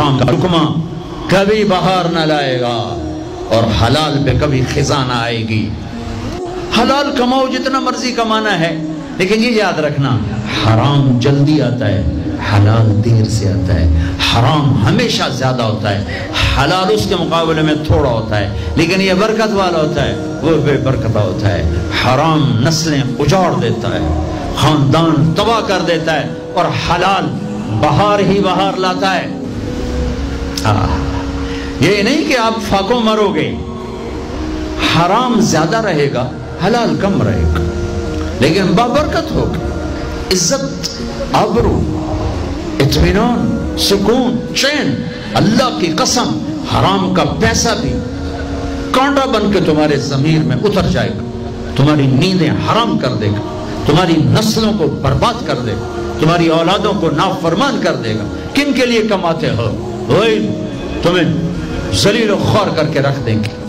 حرام کا حکمہ کبھی بہار نہ لائے گا اور حلال پہ کبھی خزاں نہ آئے گی۔ حلال کماؤ جتنا مرضی کمانا ہے، لیکن یہ یاد رکھنا حرام جلدی آتا ہے، حلال دیر سے آتا ہے۔ حرام ہمیشہ زیادہ ہوتا ہے، حلال اس کے مقابلے میں تھوڑا ہوتا ہے، لیکن یہ برکت والا ہوتا ہے، وہ بے برکتہ ہوتا ہے۔ حرام نسلیں اجاڑ دیتا ہے، خاندان تباہ کر دیتا ہے، اور حلال بہار ہی بہار لاتا ہے۔ یہ نہیں کہ آپ فاقوں مرو گے، حرام زیادہ رہے گا، حلال کم رہے گا، لیکن بابرکت ہوگا، عزت، آبرو، اطمینان، سکون، چین۔ اللہ کی قسم حرام کا پیسہ بھی کانٹا بن کے تمہارے ضمیر میں اتر جائے گا، تمہاری نیندیں حرام کر دے گا، تمہاری نسلوں کو برباد کر دے گا، تمہاری اولادوں کو نافرمان کر دے گا۔ کن کے لیے کماتے ہو؟ وہی تمہیں ذلیل و خوار کر کے رکھ دیں گے۔